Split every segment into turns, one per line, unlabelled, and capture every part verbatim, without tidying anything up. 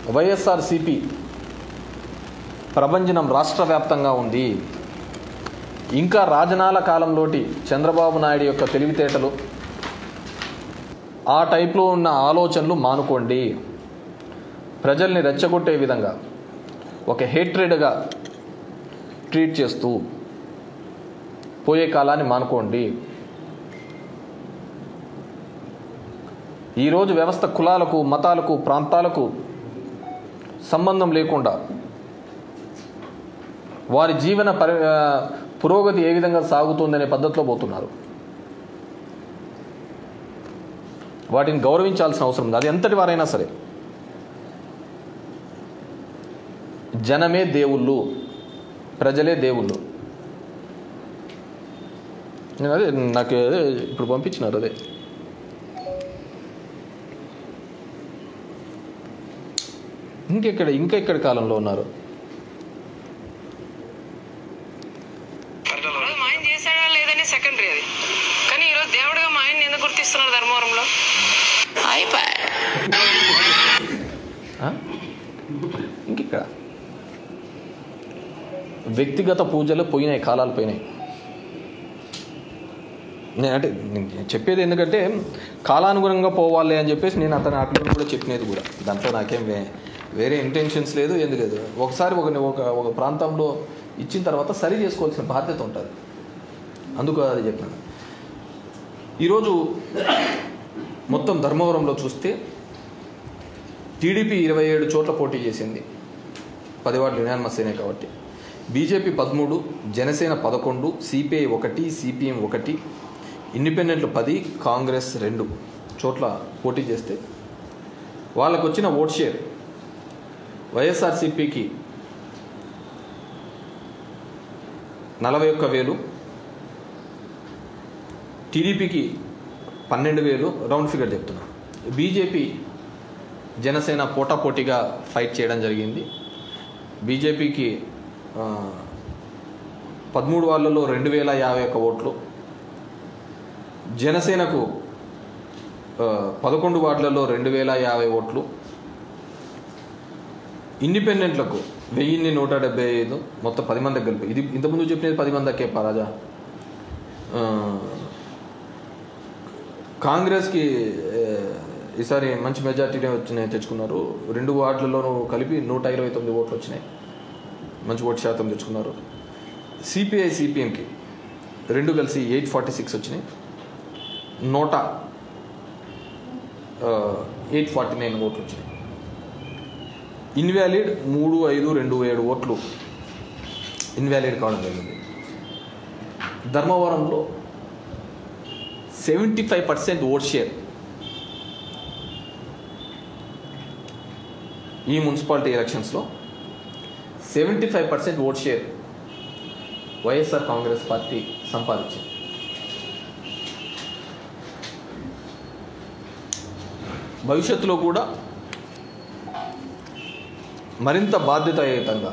వైఎస్ఆర్సీపీ ప్రభంజనం రాష్ట్ర వ్యాప్తంగా ఉంది. ఇంకా రాజనాల కాలంలోటి చంద్రబాబు నాయుడు యొక్క తెలివితేటలు, ఆ టైప్లో ఉన్న ఆలోచనలు మానుకోండి. ప్రజల్ని రెచ్చగొట్టే విధంగా ఒక హేట్రెడ్గా ట్రీట్ చేస్తూ పోయే కాలాన్ని మానుకోండి. ఈరోజు వ్యవస్థ కులాలకు, మతాలకు, ప్రాంతాలకు సంబంధం లేకుండా వారి జీవన పరి పురోగతి ఏ విధంగా సాగుతుందనే పద్ధతిలో పోతున్నారు. వాటిని గౌరవించాల్సిన అవసరం ఉంది. అది ఎంతటి వారైనా సరే. జనమే దేవుళ్ళు, ప్రజలే దేవుళ్ళు. నేను అదే నాకు అదే ఇప్పుడు పంపించినారు. అదే ఇంకెక్కడ ఇంకెక్కడ కాలంలో ఉన్నారు.
సెకండరీ అది, కానీ ఈరోజు దేవుడిగా మా ఆయన్ని ఎందుకు గుర్తిస్తున్నారు ధర్మవరంలో?
ఇంకిక్కడ వ్యక్తిగత పూజలు పోయినాయి, కాలాలు పోయినాయి. నేను అంటే నేను చెప్పేది ఎందుకంటే కాలానుగుణంగా పోవాలి అని చెప్పేసి నేను అతను అట్లా కూడా చెప్పినది కూడా. దాంట్లో నాకేం వేరే ఇంటెన్షన్స్ లేదు, ఎందుకు లేదు. ఒకసారి ఒక ఒక ప్రాంతంలో ఇచ్చిన తర్వాత సరి చేసుకోవాల్సిన బాధ్యత ఉంటుంది. అందుకు అది చెప్పాను. ఈరోజు మొత్తం ధర్మవరంలో చూస్తే టీడీపీ ఇరవై ఏడు చోట్ల పోటీ చేసింది, పది వార్డులు యునానిమస్ అయినాయి కాబట్టి. బీజేపీ పదమూడు, జనసేన పదకొండు, సిపిఐ ఒకటి, సిపిఎం ఒకటి, ఇండిపెండెంట్లు పది, కాంగ్రెస్ రెండు చోట్ల పోటీ చేస్తే వాళ్ళకు వచ్చిన ఓట్ షేర్ వైఎస్ఆర్సీపీకి నలభై ఒక్క వేలు, టీడీపీకి పన్నెండు వేలు, రౌండ్ ఫిగర్ చెప్తున్నా. బీజేపీ జనసేన పోటాపోటీగా ఫైట్ చేయడం జరిగింది. బీజేపీకి పదమూడు వాళ్ళలో రెండు వేల యాభై ఒక్క ఓట్లు, జనసేనకు పదకొండు వార్డులలో రెండు వేల యాభై ఓట్లు, ఇండిపెండెంట్లకు వెయ్యిన్ని నూట డెబ్బై ఐదు, మొత్తం పది మందికి కలిపి. ఇది ఇంతకుముందు చెప్పినది పది మందికే రాజా. కాంగ్రెస్కి ఈసారి మంచి మెజార్టీనే వచ్చినాయి, తెచ్చుకున్నారు. రెండు వార్డులలో కలిపి నూట ఇరవై తొమ్మిది ఓట్లు వచ్చినాయి, మంచి ఓటు శాతం తెచ్చుకున్నారు. సిపిఐ సిపిఎంకి రెండు కలిసి ఎయిట్ ఫార్టీ సిక్స్ వచ్చినాయి, నూట ఎయిట్ ఫార్టీ నైన్ ఓట్లు వచ్చినాయి. ఇన్వాలిడ్ మూడు ఐదు రెండు ఏడు ఓట్లు ఇన్వాలిడ్ కావడం జరిగింది. ధర్మవరంలో seventy five percent vote share ఈ మున్సిపాలిటీ ఎలక్షన్స్లో seventy five percent vote share YSR Congress party సంపాదించింది. భవిష్యత్తులో కూడా మరింత బాధ్యతాయుతంగా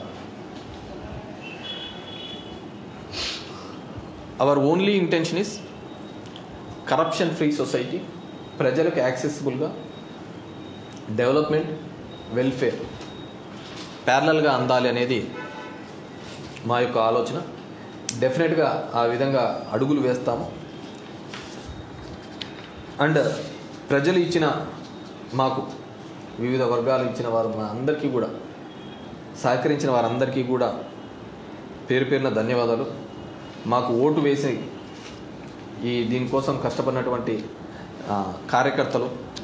our only intention is corruption free society, ప్రజలకు యాక్సెసిబుల్గా డెవలప్మెంట్, వెల్ఫేర్ ప్యారలల్గా అందాలి అనేది మా యొక్క ఆలోచన. డెఫినెట్గా ఆ విధంగా అడుగులు వేస్తాము. అండ్ ప్రజలు ఇచ్చిన, మాకు వివిధ వర్గాలు ఇచ్చిన వారు మా అందరికీ కూడా సహకరించిన వారందరికీ కూడా పేరు పేరున ధన్యవాదాలు. మాకు ఓటు వేసి ఈ దీనికోసం కష్టపడినటువంటి కార్యకర్తలు,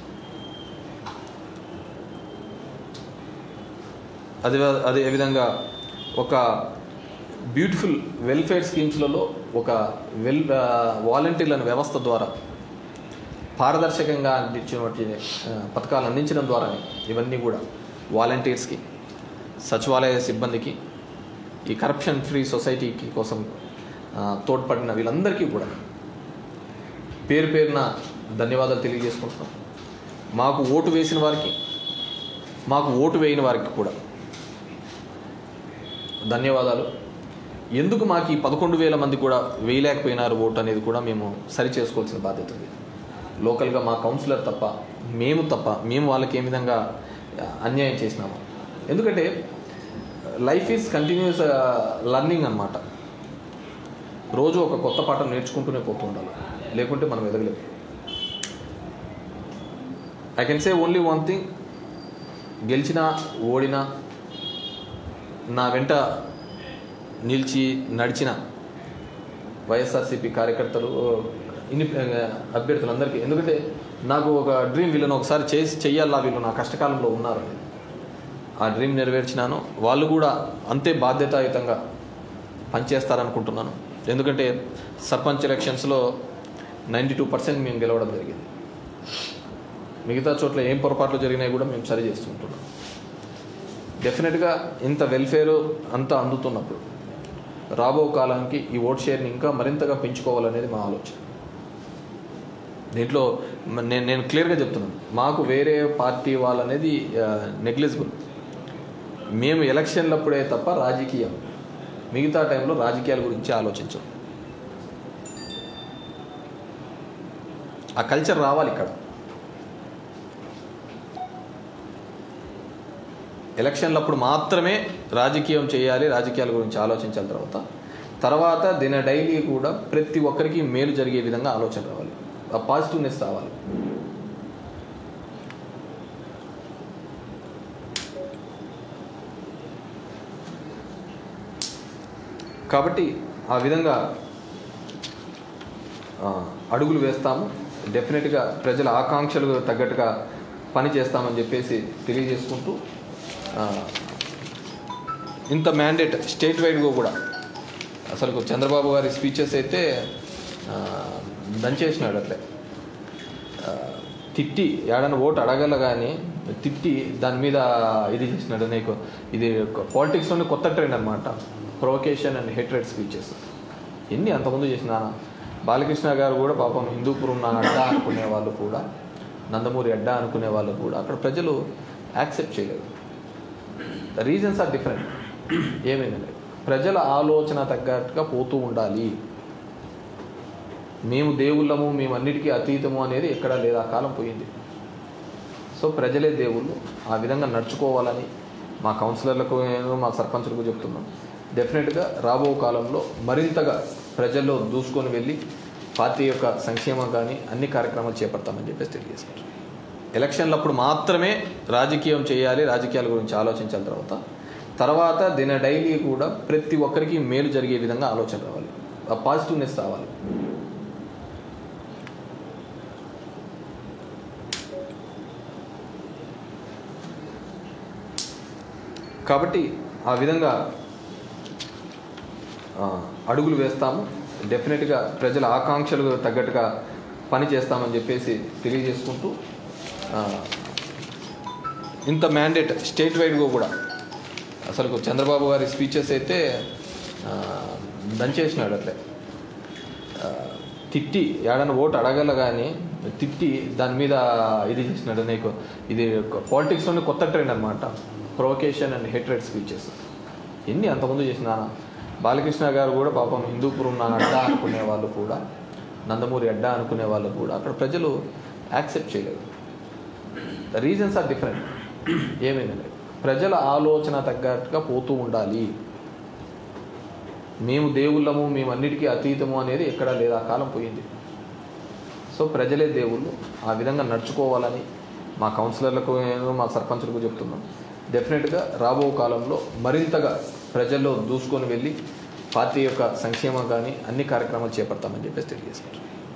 అదే అదే విధంగా ఒక బ్యూటిఫుల్ వెల్ఫేర్ స్కీమ్స్లలో ఒక వెల్ వాలంటీర్ల వ్యవస్థ ద్వారా పారదర్శకంగా అందించినటువంటి పథకాలు అందించడం ద్వారానే ఇవన్నీ కూడా వాలంటీర్స్కి, సచివాలయ సిబ్బందికి, ఈ కరప్షన్ ఫ్రీ సొసైటీకి కోసం తోడ్పడిన వీళ్ళందరికీ కూడా పేరు పేరున ధన్యవాదాలు తెలియజేసుకుంటున్నాం. మాకు ఓటు వేసిన వారికి, మాకు ఓటు వేయని వారికి కూడా ధన్యవాదాలు. ఎందుకు మాకు ఈ పదకొండు వేల మంది కూడా వేయలేకపోయినారు ఓటు అనేది కూడా మేము సరి చేసుకోవాల్సిన బాధ్యత ఉంది. లోకల్గా మా కౌన్సిలర్ తప్ప, మేము తప్ప, మేము వాళ్ళకి ఏ విధంగా అన్యాయం చేసినామా? ఎందుకంటే లైఫ్ ఈజ్ కంటిన్యూస్ లర్నింగ్ అన్నమాట. రోజు ఒక కొత్త పాఠం నేర్చుకుంటూనే పోతూ ఉండాలి, లేకుంటే మనం ఎదగలేము. I can say only one thing, గెలిచినా ఓడినా నా వెంట నిలిచి నడిచిన వైఎస్ఆర్సీపీ కార్యకర్తలు, ఇన్ని అభ్యర్థులందరికీ, ఎందుకంటే నాకు ఒక డ్రీమ్, వీళ్ళని ఒకసారి చేసి చెయ్యాలా, వీళ్ళు నా కష్టకాలంలో ఉన్నారు, ఆ డ్రీమ్ నెరవేర్చినాను. వాళ్ళు కూడా అంతే బాధ్యతాయుతంగా పనిచేస్తారనుకుంటున్నాను. ఎందుకంటే సర్పంచ్ ఎలక్షన్స్లో నైంటీ టూ పర్సెంట్ మేము గెలవడం జరిగింది. మిగతా చోట్ల ఏం పొరపాట్లు జరిగినాయి కూడా మేము సరి చేస్తుంటున్నాం. డెఫినెట్గా ఇంత వెల్ఫేరు అంతా అందుతున్నప్పుడు రాబో కాలానికి ఈ ఓట్ షేర్ని ఇంకా మరింతగా పెంచుకోవాలనేది మా ఆలోచన. దీంట్లో నేను నేను క్లియర్గా చెప్తున్నాను, మాకు వేరే పార్టీ వాళ్ళనేది నెగ్లిజిబుల్. మేము ఎలక్షన్లప్పుడే తప్ప రాజకీయం, మిగతా టైంలో రాజకీయాల గురించి ఆలోచించం. ఆ కల్చర్ రావాలి ఇక్కడ. ఎలక్షన్లప్పుడు మాత్రమే రాజకీయం చేయాలి, రాజకీయాల గురించి ఆలోచించాలి. తర్వాత తర్వాత దిన డైలీ కూడా ప్రతి ఒక్కరికి మేలు జరిగే విధంగా ఆలోచన రావాలి, ఆ పాజిటివ్నెస్ రావాలి. కాబట్టి ఆ విధంగా అడుగులు వేస్తాము. డెఫినెట్గా ప్రజల ఆకాంక్షలకు తగ్గట్టుగా పని చేస్తామని చెప్పేసి తెలియజేసుకుంటూ, ఇంత మ్యాండేట్ స్టేట్ వైడ్గా కూడా అసలు చంద్రబాబు గారి స్పీచెస్ అయితే దంచేసినాడు. అట్లే తిట్టి ఏడన్నా ఓటు అడగల కానీ తిట్టి దాని మీద ఇది చేసినాడు. నీకు ఇది పాలిటిక్స్లోనే కొత్త ట్రెండ్ అనమాట, ప్రొవొకేషన్ అండ్ హేట్రెడ్ స్పీచెస్. ఎన్ని అంతకుముందు చేసిన బాలకృష్ణ గారు కూడా పాపం హిందూపురం నా అడ్డా అనుకునే వాళ్ళు కూడా, నందమూరి అడ్డా అనుకునే వాళ్ళు కూడా అక్కడ ప్రజలు యాక్సెప్ట్ చేయలేదు. The reasons are different. ఏమైందంటే ప్రజల ఆలోచన తగ్గట్టుగా పోతూ ఉండాలి. మేము దేవుళ్ళము, మేము అన్నిటికీ అతీతము అనేది ఎక్కడా లేదు, ఆ కాలం పోయింది. సో ప్రజలే దేవుళ్ళు, ఆ విధంగా నడుచుకోవాలని మా కౌన్సిలర్లకు, మా సర్పంచులకు చెప్తున్నాం. డెఫినెట్గా రాబో కాలంలో మరింతగా ప్రజల్లో దూసుకొని వెళ్ళి పార్టీ యొక్క సంక్షేమం కానీ అన్ని కార్యక్రమాలు చేపడతామని చెప్పేసి తెలియజేసుకుంటాం. ఎలక్షన్లప్పుడు మాత్రమే రాజకీయం చేయాలి, రాజకీయాల గురించి ఆలోచించాలి. తర్వాత తర్వాత దిన డైలీ కూడా ప్రతి ఒక్కరికి మేలు జరిగే విధంగా ఆలోచన రావాలి, ఆ పాజిటివ్నెస్ రావాలి. కాబట్టి ఆ విధంగా అడుగులు వేస్తాము. డెఫినెట్గా ప్రజల ఆకాంక్షలకు తగ్గట్టుగా పని చేస్తామని చెప్పేసి తెలియజేసుకుంటూ, ఇంత మ్యాండేట్ స్టేట్ వైడ్గా కూడా అసలు చంద్రబాబు గారి స్పీచెస్ అయితే దంచేసినాడు. అట్లే తిట్టి ఏడన్నా ఓటు అడగల కానీ తిట్టి దాని మీద ఇది చేసినాడు. నీకు ఇది పాలిటిక్స్లోనే కొత్త ట్రెండ్ అనమాట, ప్రొవొకేషన్ అండ్ హేట్రెడ్ స్పీచెస్. ఎన్ని అంతకుముందు చేసిన బాలకృష్ణ గారు కూడా పాపం హిందూపురం నా అడ్డా అనుకునే వాళ్ళు కూడా, నందమూరి అడ్డా అనుకునే వాళ్ళు కూడా అక్కడ ప్రజలు యాక్సెప్ట్ చేయలేదు. The reasons are different. ఏమైందంటే ప్రజల ఆలోచన తగ్గట్టుగా పోతూ ఉండాలి. మేము దేవుళ్ళము, మేము అన్నిటికీ అతీతము అనేది ఎక్కడా లేదు, ఆ కాలం పోయింది. సో ప్రజలే దేవుళ్ళు, ఆ విధంగా నడుచుకోవాలని మా కౌన్సిలర్లకు, మా సర్పంచులకు చెప్తున్నాం. డెఫినెట్గా రాబో కాలంలో మరింతగా ప్రజల్లో దూసుకొని వెళ్ళి పార్టీ యొక్క సంక్షేమం కానీ అన్ని కార్యక్రమాలు చేపడతామని చెప్పేసి తెలియజేసుకుంటాం.